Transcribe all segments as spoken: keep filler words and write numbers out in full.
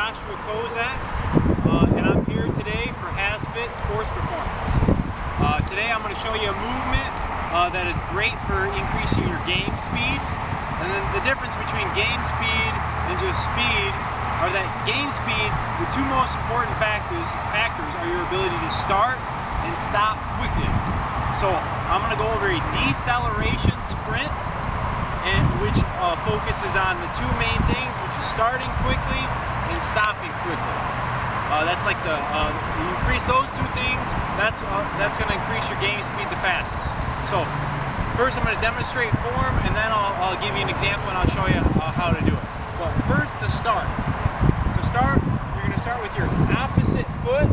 Joshua Kozak, uh, and I'm here today for HASfit Sports Performance. Uh, today I'm going to show you a movement uh, that is great for increasing your game speed. And then the difference between game speed and just speed are that game speed, the two most important factors, factors are your ability to start and stop quickly. So I'm going to go over a deceleration sprint, and which uh, focuses on the two main things, which is starting quickly and stopping quickly. Uh, that's like the, uh, you increase those two things, that's, uh, that's going to increase your game speed the fastest. So first I'm going to demonstrate form, and then I'll, I'll give you an example and I'll show you uh, how to do it. But first, the start. To start, you're going to start with your opposite foot,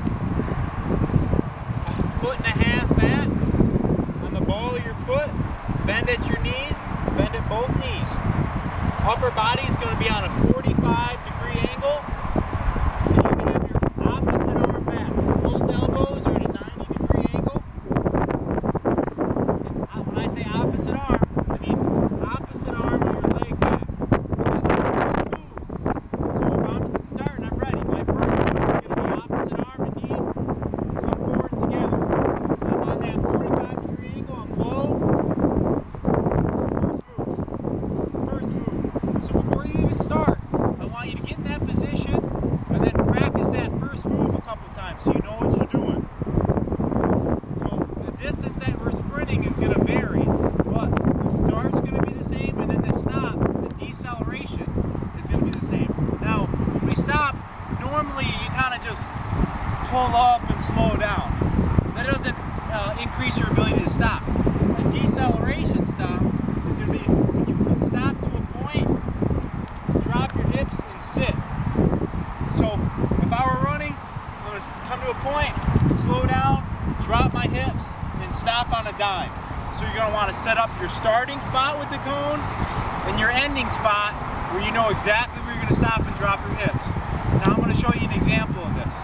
a foot and a half back on the ball of your foot, bend at your knee, bend at both knees. Upper body is going to be on a forty-five degree angle. And you're going to have your opposite arm back. Both elbows are at a ninety degree angle. And when I say opposite arm, I mean opposite arm of your leg back. Because your first move. So if I'm starting, I'm ready. My first move is going to be opposite arm and knee. Come forward together. I'm on that forty-five degree angle. I'm low. Start. I want you to get in that position and then practice that first move a couple times so you know what you're doing. So the distance that we're sprinting is going to vary, but the start's going to be the same, and then the stop, the deceleration, is going to be the same. Now, when we stop, normally you kind of just pull up and slow down. That doesn't uh, increase your ability to stop. A deceleration stop is going to be when you stop to a point, drop your hips and sit. So if I were running, I'm going to come to a point, slow down, drop my hips, and stop on a dime. So you're going to want to set up your starting spot with the cone and your ending spot where you know exactly where you're going to stop and drop your hips. Now I'm going to show you an example of this.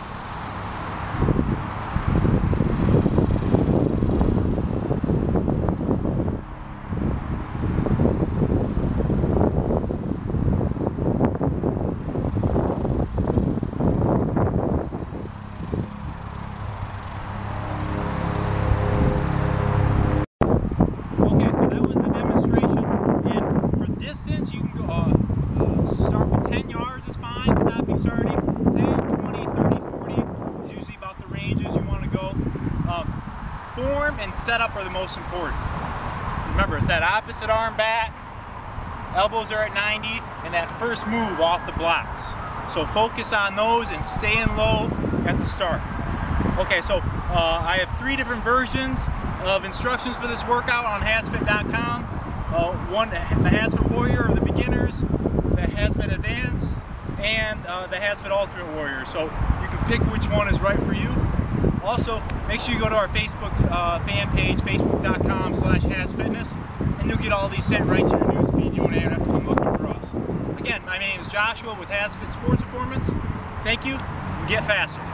Distance, you can go, uh, uh, start with ten yards is fine, stopping, starting, ten, twenty, thirty, forty is usually about the ranges you want to go. Um, form and setup are the most important. Remember, it's that opposite arm back, elbows are at ninety, and that first move off the blocks. So focus on those and staying low at the start. Okay, so uh, I have three different versions of instructions for this workout on HASfit dot com. Uh, one, the HASfit Warrior, or the beginners, the HASfit Advanced, and uh, the HASfit Ultimate Warrior. So you can pick which one is right for you. Also, make sure you go to our Facebook uh, fan page, facebook dot com slash HASfitness, and you'll get all these sent right to your news feed. You won't even have to come looking for us. Again, my name is Joshua with HASfit Sports Performance. Thank you, and get faster.